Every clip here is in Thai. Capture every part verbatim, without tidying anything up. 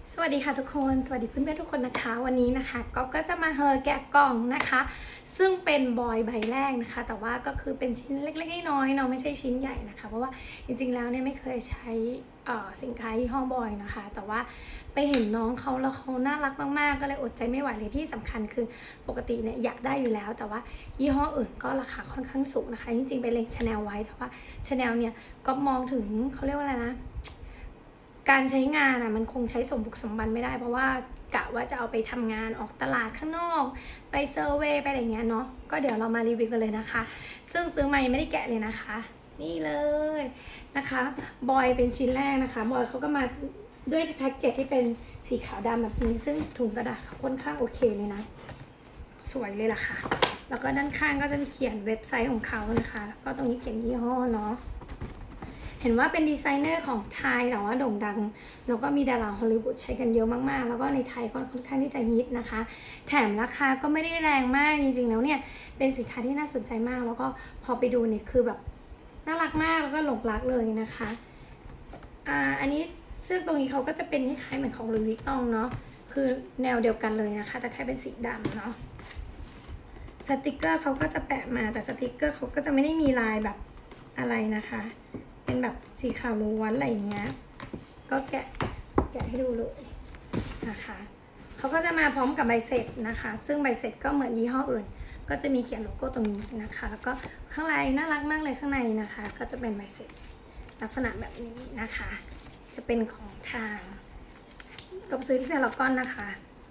สวัสดีค่ะทุกคนสวัสดีเพื่อนๆทุกคนนะคะวันนี้นะคะก็ก็จะมาเฮอแกะกล่องนะคะซึ่งเป็นบอยใบแรกนะคะแต่ว่าก็คือเป็นชิ้นเล็กๆน้อยๆเนาะไม่ใช่ชิ้นใหญ่นะคะเพราะว่าจริงๆแล้วเนี่ยไม่เคยใช้สินค้ายี่ห้อบอยนะคะแต่ว่าไปเห็นน้องเขาแล้วเขาน่ารักมากๆก็เลยอดใจไม่ไหวเลยที่สำคัญคือปกติเนี่ยอยากได้อยู่แล้วแต่ว่ายี่ห้ออื่นก็ราคาค่อนข้างสูงนะคะจริงๆไปเล็งชาแนลไว้แต่ว่าชาแนลเนี่ยก็มองถึงเขาเรียกว่าอะไรนะการใช้งานอ่ะมันคงใช้สมบุกสมบันไม่ได้เพราะว่ากะว่าจะเอาไปทำงานออกตลาดข้างนอกไปเซอร์เวย์ไปอะไรเงี้ยเนาะก็เดี๋ยวเรามารีวิวกันเลยนะคะซึ่งซื้อมายังไม่ได้แกะเลยนะคะนี่เลยนะคะบอยเป็นชิ้นแรกนะคะบอยเขาก็มาด้วยแพ็กเกจที่เป็นสีขาวดำแบบนี้ซึ่งถุงกระดาษเขาค่อนข้างโอเคเลยนะสวยเลยล่ะค่ะแล้วก็ด้านข้างก็จะมีเขียนเว็บไซต์ของเขานะคะแล้วก็ตรงนี้เขียนยี่ห้อเนาะเห็นว่าเป็นดีไซเนอร์ของไทยแต่ว่าโด่งดังแล้วก็มีดาราฮอลลีวูดใช้กันเยอะมากๆแล้วก็ในไทยก็ค่อนข้างที่จะฮิตนะคะแถมราคาก็ไม่ได้แรงมากจริงๆแล้วเนี่ยเป็นสินค้าที่น่าสนใจมากแล้วก็พอไปดูเนี่ยคือแบบน่ารักมากแล้วก็หลงรักเลยนะคะอ่าอันนี้ซึ่งตรงนี้เขาก็จะเป็นคล้ายๆเหมือนของลุยส์วิตตองเนาะคือแนวเดียวกันเลยนะคะแต่แค่เป็นสีดำเนาะสติกเกอร์เขาก็จะแปะมาแต่สติกเกอร์เขาก็จะไม่ได้มีลายแบบอะไรนะคะเป็นแบบสีขาวล้วนอะไรเงี้ยก็แกะแกะให้ดูเลยนะคะเขาก็จะมาพร้อมกับใบเสร็จนะคะซึ่งใบเสร็จก็เหมือนยี่ห้ออื่นก็จะมีเขียนโลโก้ตรงนี้นะคะแล้วก็ข้างในน่ารักมากเลยข้างในนะคะก็จะเป็นใบเสร็จลักษณะแบบนี้นะคะจะเป็นของทางก็ซื้อที่พารากอนนะคะ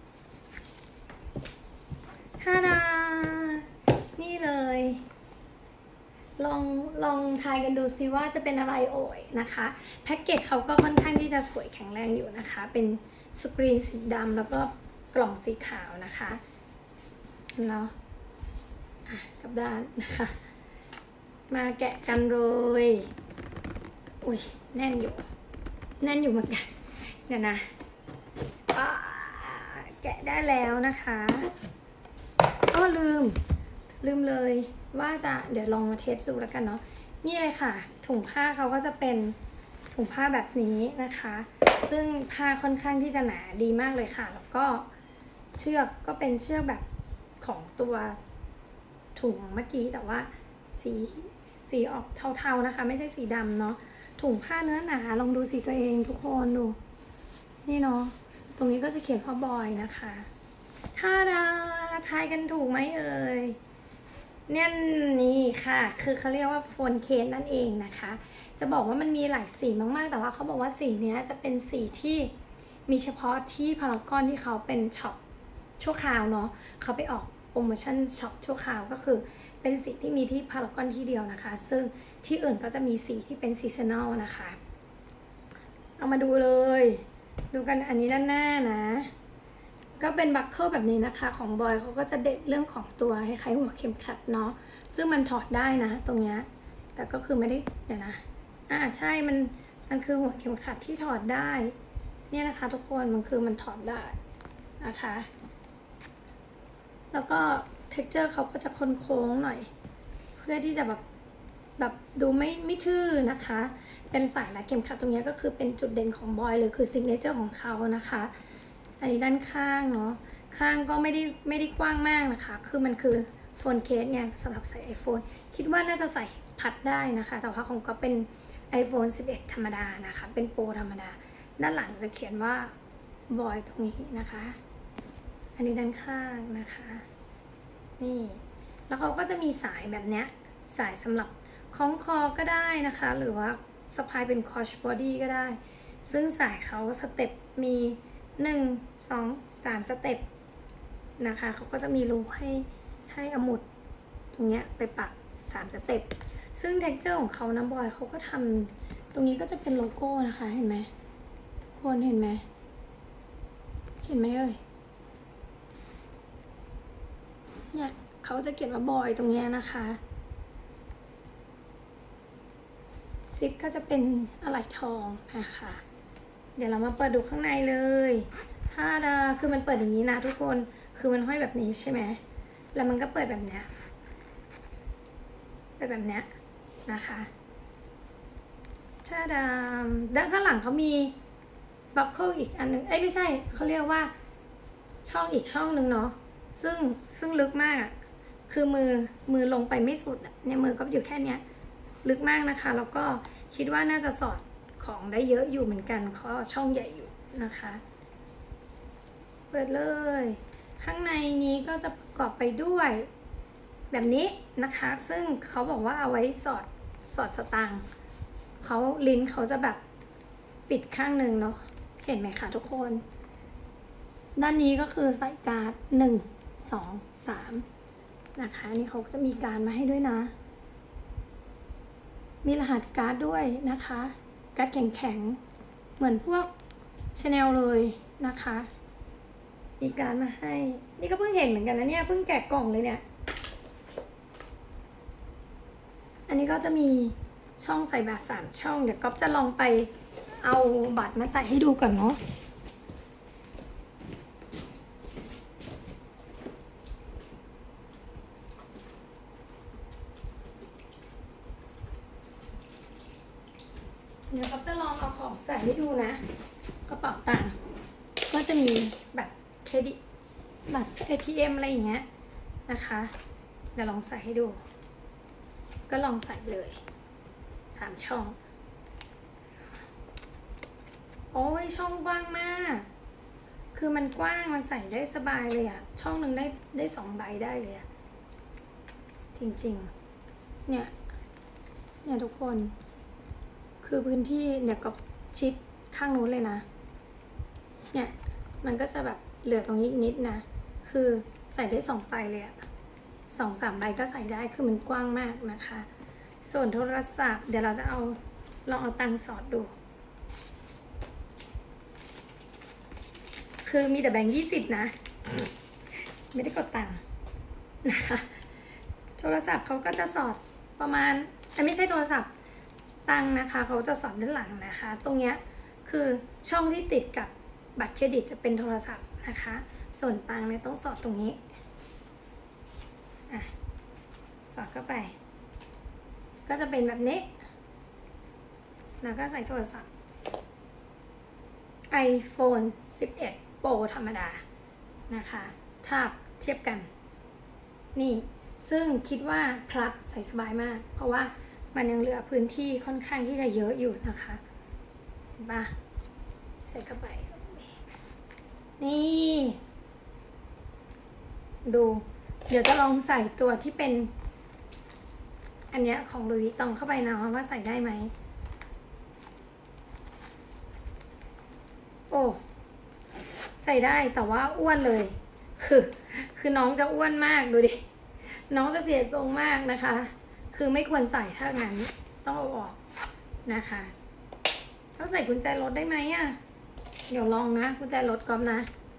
ท่าดานี่เลยลองลองทายกันดูซิว่าจะเป็นอะไรโอยนะคะแพ็กเกจเขาก็ค่อนข้างที่จะสวยแข็งแรงอยู่นะคะเป็นสกรีนสีดำแล้วก็กล่องสีขาวนะคะเนาะอ่ะกับด้านนะคะมาแกะกันเลยอุ้ยแน่นอยู่แน่นอยู่เหมือนกันเดี๋ยวนะแกะได้แล้วนะคะอ้อลืมลืมเลยว่าจะเดี๋ยวลองมาเทสดูแล้วกันเนาะนี่เลยค่ะถุงผ้าเขาก็จะเป็นถุงผ้าแบบนี้นะคะซึ่งผ้าค่อนข้างที่จะหนาดีมากเลยค่ะแล้วก็เชือกก็เป็นเชือกแบบของตัวถุงเมื่อกี้แต่ว่าสีสีออกเทาๆนะคะไม่ใช่สีดำเนาะถุงผ้าเนื้อหนาลองดูสีตัวเองทุกคนดูนี่เนาะตรงนี้ก็จะเขียนพ่อบอยนะคะท่าดาทายกันถูกไหมเอ่ยเนี่ยนี่ค่ะคือเขาเรียกว่าโฟนเคนนั่นเองนะคะจะบอกว่ามันมีหลายสีมากๆแต่ว่าเขาบอกว่าสีนี้จะเป็นสีที่มีเฉพาะที่พารากอนที่เขาเป็นช็อปชั่วคราวเนาะเขาไปออกโปรโมชั่นช็อปชั่วคราวก็คือเป็นสีที่มีที่พารากอนที่เดียวนะคะซึ่งที่อื่นก็จะมีสีที่เป็นซีซันแนลนะคะเอามาดูเลยดูกันอันนี้ด้านหน้านะก็เป็นบัคเกิลแบบนี้นะคะของบอยเขาก็จะเด็ดเรื่องของตัวคล้ายๆหัวเข็มขัดเนาะซึ่งมันถอดได้นะตรงเนี้ยแต่ก็คือไม่ได้เดี๋ยวนะอ่าใช่มันมันคือหัวเข็มขัดที่ถอดได้เนี่ยนะคะทุกคนมันคือมันถอดได้นะคะแล้วก็ texture เขาก็จะโค้งๆหน่อยเพื่อที่จะแบบแบบดูไม่ไม่ทื่อนะคะเป็นสายรัดเข็มขัดตรงนี้ก็คือเป็นจุดเด่นของบอยเลยคือซิกเนเจอร์ของเขานะคะอันนี้ด้านข้างเนาะข้างก็ไม่ได้ไม่ได้กว้างมากนะคะคือมันคือโฟนเคสเนี่ยสำหรับใส่ iPhone คิดว่าน่าจะใส่พัดได้นะคะแต่ว่าของก็เป็น iPhone สิบเอ็ดธรรมดานะคะเป็นโปรธรรมดาด้านหลังจะเขียนว่าบอยตรงนี้นะคะอันนี้ด้านข้างนะคะนี่แล้วเขาก็จะมีสายแบบเนี้ยสายสำหรับคล้องคอก็ได้นะคะหรือว่าสะพายเป็นคอชบอดี้ก็ได้ซึ่งสายเขาสเต็ปมีหนึ่ง สอง สามสเต็ปนะคะเขาก็จะมีรูให้ให้อมุดตรงเนี้ยไปปักสามสเต็ปซึ่ง texture ของเขานะบอยเขาก็ทำตรงนี้ก็จะเป็นโลโก้นะคะเห็นไหมทุกคนเห็นไหมเห็นไหมเอ่ยเนี่ยเขาจะเขียนว่าบอยตรงเนี้ยนะคะซิปก็จะเป็นอะไหล่ทองนะคะเดี๋ยวเรามาเปิดดูข้างในเลยท่าดาคือมันเปิดอย่างนี้นะทุกคนคือมันห้อยแบบนี้ใช่ไหมแล้วมันก็เปิดแบบเนี้ยเปิดแบบเนี้ยนะคะท่าดาด้านข้างหลังเขามีบัคเกิลอีกอันนึงเอ้ยไม่ใช่เขาเรียกว่าช่องอีกช่องนึงเนาะซึ่งซึ่งลึกมากคือมือมือลงไปไม่สุดเนี่ยมือก็อยู่แค่เนี้ยลึกมากนะคะแล้วก็คิดว่าน่าจะสอดของได้เยอะอยู่เหมือนกันเพราะช่องใหญ่อยู่นะคะเปิดเลยข้างในนี้ก็จะประกอบไปด้วยแบบนี้นะคะซึ่งเขาบอกว่าเอาไว้สอดสอดสตางค์เขาลิ้นเขาจะแบบปิดข้างหนึ่งเนาะเห็นไหมคะทุกคนด้านนี้ก็คือใส่การ์ดหนึ่งสองสามนะคะนี่เขาจะมีการมาให้ด้วยนะมีรหัสการ์ดด้วยนะคะการ์ดแข็งๆเหมือนพวก Chanel เลยนะคะมีการมาให้นี่ก็เพิ่งเห็นเหมือนกันนะเนี่ยเพิ่งแกะกล่องเลยเนี่ยอันนี้ก็จะมีช่องใส่บัตรสามช่องเดี๋ยวก๊อฟจะลองไปเอาบัตรมาใส่ให้ดูก่อนเนาะเดี๋ยวก๊อฟจะลองเอาของใส่ให้ดูนะกระเป๋าตังค์ก็จะมีบัตรเครดิตบัตร เอ ที เอ็ม อะไรอย่างเงี้ยนะคะเดี๋ยวลองใส่ให้ดูก็ลองใส่เลยสามช่องโอ้ยช่องกว้างมากคือมันกว้างมันใส่ได้สบายเลยอะช่องหนึ่งได้ได้สองใบได้เลยอะจริงๆเนี่ยเนี่ยทุกคนคือพื้นที่เนี่ยก็ชิดข้างนู้นเลยนะเนี่ยมันก็จะแบบเหลือตรงนี้นิดนะคือใส่ได้สองใบเลยอะสองสามใบก็ใส่ได้คือมันกว้างมากนะคะส่วนโทรศัพท์เดี๋ยวเราจะเอาลองเอาตังค์สอดดูคือมีแต่แบงค์ยี่สิบนะไม่ได้กดตังค์นะคะโทรศัพท์เขาก็จะสอดประมาณไม่ใช่โทรศัพท์ตังค์นะคะเขาจะสอดด้านหลังนะคะตรงเนี้ยคือช่องที่ติดกับบัตรเครดิตจะเป็นโทรศัพท์นะคะส่วนตังค์เนี่ยต้องสอดตรงนี้อ่ะสอดเข้าไปก็จะเป็นแบบนี้แล้วก็ใส่โทรศัพท์ ไอโฟน สิบเอ็ด Pro ธรรมดานะคะถ้าเทียบกันนี่ซึ่งคิดว่า plus ใส่สบายมากเพราะว่ามันยังเหลือพื้นที่ค่อนข้างที่จะเยอะอยู่นะคะมาใส่เข้าไปนี่ดูเดี๋ยวจะลองใส่ตัวที่เป็นอันเนี้ยของลุยวิตตองเข้าไปนะว่าใส่ได้ไหมโอ้ใส่ได้แต่ว่าอ้วนเลยคือคือน้องจะอ้วนมากดูดิน้องจะเสียทรงมากนะคะคือไม่ควรใส่ถ้างั้นต้องเอาออกนะคะต้องใส่กุญแจรถได้ไหมอ่ะเดี๋ยวลองนะกุญแจรถก๊อฟนะ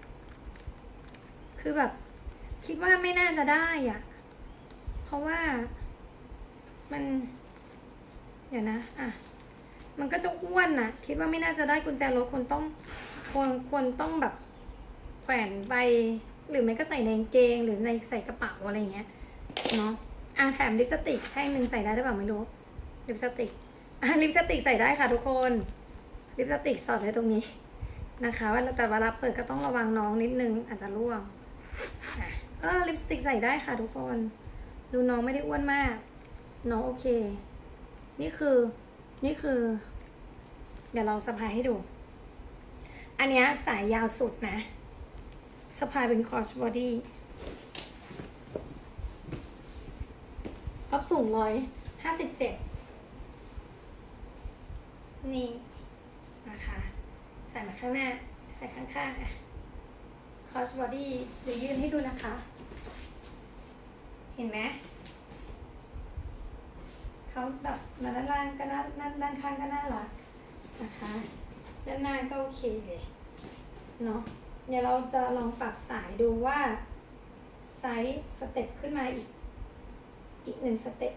คือแบบคิดว่าไม่น่าจะได้อ่ะเพราะว่ามันเดี๋ยวนะอ่ะมันก็จะอ้วนนะคิดว่าไม่น่าจะได้กุญแจรถคนต้องควรควรต้องแบบแขวนไปหรือไม่ก็ใส่ในกางเกงหรือในใส่กระเป๋าอะไรเงี้ยเนาะอ่ะแถมลิปสติกแท่งหนึ่งใส่ได้หรือเปล่าไม่รู้ลิปสติกอ่ะลิปสติกใส่ได้ค่ะทุกคนลิปสติกสอดไว้ตรงนี้นะคะว่าแต่เวลาเปิดก็ต้องระวังน้องนิดนึงอาจจะร่วงอ่ะเออลิปสติกใส่ได้ค่ะทุกคนดูน้องไม่ได้อ้วนมากน้องโอเคนี่คือนี่คือเดี๋ยวเราสะพายให้ดูอันนี้สายยาวสุดนะสะพายเป็นคอร์สบอดี้ก็สูงร้อยห้าสิบเจ็ดนี่นะคะใส่มาข้างหน้าใส่ข้างๆอ่ะคอร์สบอดี้เดี๋ยวยืนให้ดูนะคะเห็นไหมเขาแบบมาด้านล่างก็น่าด้านข้างก็น่ารักนะคะด้านหน้าก็โอเคเลยเนาะเดี๋ยวเราจะลองปรับสายดูว่าไซส์สเต็ปขึ้นมาอีกอีกหนึ่งสเต็ป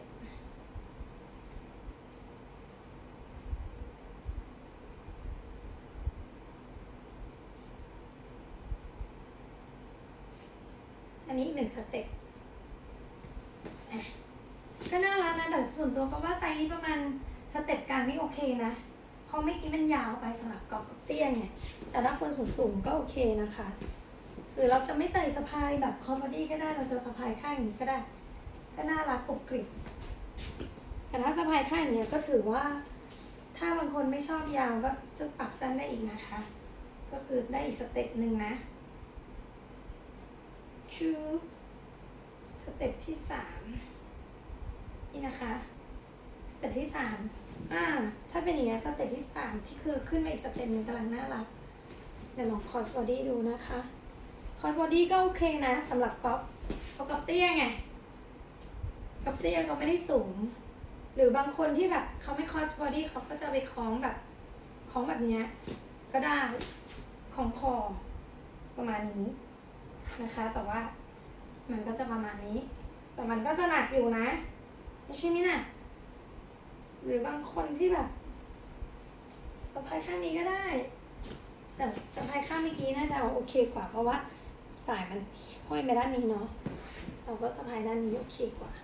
อันนี้อีกหนึ่งสเต็ปก็น่ารักนะแต่ส่วนตัวก็ว่าไซส์นี้ประมาณสเต็ปกลางนี่โอเคนะเพราะเมื่อกี้มันยาวไปสำหรับกรอบกับเตี้ยไงแต่ถ้าคนสูงๆก็โอเคนะคะหรือเราจะไม่ใส่สะพายแบบคอมบอดี้ก็ได้เราจะสะพายข้างอย่างนี้ก็ได้ก็น่ารักกรุบกริบแต่ถ้าสะพายข้างอย่างนี้ก็ถือว่าถ้าบางคนไม่ชอบยาวก็จะปรับสั้นได้อีกนะคะก็คือได้อีกสเต็ปหนึ่งนะชูสเต็ปที่สามนี่นะคะสเต็ปที่สามอ่าถ้าเป็นอย่างนี้สเต็ปที่สามที่คือขึ้นมาอีกสเต็ปหนึ่งกำลังน่ารักเดี๋ยวลองคอสบอดี้ดูนะคะคอสบอดี้ก็โอเคนะสำหรับก๊อฟเพราะก๊อฟเตี้ยไงก๊อฟเตี้ยก็ไม่ได้สูงหรือบางคนที่แบบเขาไม่คอสบอดี้เขาก็จะไปคล้องแบบคล้องแบบเนี้ยก็ได้ของคอประมาณนี้นะคะแต่ว่ามันก็จะประมาณนี้แต่มันก็จะหนักอยู่นะไม่ใช่ไม่หนักหรือบางคนที่แบบสะพายข้างนี้ก็ได้แต่สะพายข้างเมื่อกี้น่าจะโอเคกว่าเพราะว่าสายมันห้อยไปด้านนี้เนาะเราก็สะพายด้านนี้โอเคกว่า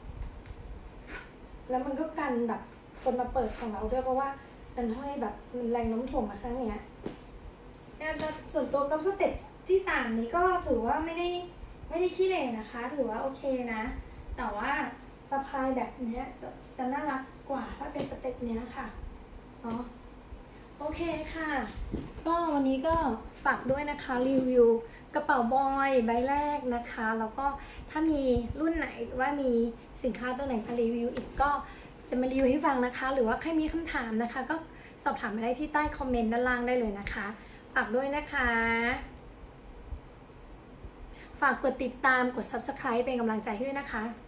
แล้วมันก็กันแบบคนมาเปิดของเราด้วยเพราะว่ามันห้อยแบบมันแรงโน้มถ่วงมาข้างเนี้ยแต่ส่วนตัวกับสเต็ปที่สามนี้ก็ถือว่าไม่ได้ไม่ได้ขี้เหร่นะคะถือว่าโอเคนะแต่ว่าสะพายแบบเนี้ยจะจะน่ารักกว่าถ้าเป็นสเต็ปเนี้ยค่ะเนาะโอเคค่ะก็วันนี้ก็ฝากด้วยนะคะรีวิวกระเป๋าบอยใบแรกนะคะแล้วก็ถ้ามีรุ่นไหนหรือว่ามีสินค้าตัวไหนมารีวิวอีกก็จะมารีวิวให้ฟังนะคะหรือว่าใครมีคำถามนะคะก็สอบถามมาได้ที่ใต้คอมเมนต์ด้านล่างได้เลยนะคะฝากด้วยนะคะฝากกดติดตามกด ซับสไครบ์ เป็นกำลังใจให้ด้วยนะคะ